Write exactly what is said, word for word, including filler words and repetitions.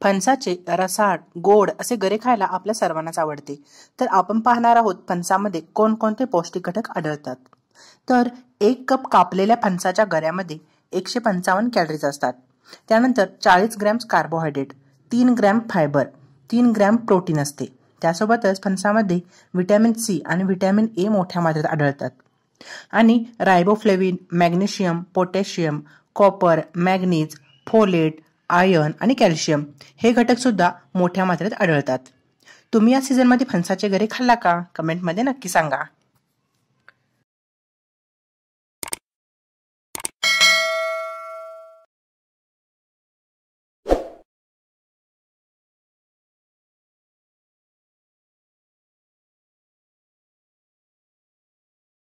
फणसाचे रसाळ गोड असे गरे खायला आपल्या सर्वांनाच आवडते. तर आपण पाहणार आहोत फणसामध्ये कोणकोणते पौष्टिक घटक आढळतात. तर एक कप कापलेल्या फणसाच्या गऱ्यामध्ये एकशे पंचावन्न कॅलरीज असतात. त्यानंतर चाळीस ग्रॅम कार्बोहायड्रेट, तीन ग्रॅम फायबर, तीन ग्रॅम प्रोटीन असते. त्यासोबतच फणसामध्ये व्हिटॅमिन सी आणि व्हिटॅमिन ए मोठ्या मात्रेत आढळतात. आणि riboflavin, magnesium, potassium, copper, manganese, folate, iron आणि कॅल्शियम हे घटक सुद्धा मोठ्या मात्रेत आढळतात. तुम्ही या सीझनमध्ये फणसाचे गरे खाल्ला का? कमेंटमध्ये नक्की सांगा.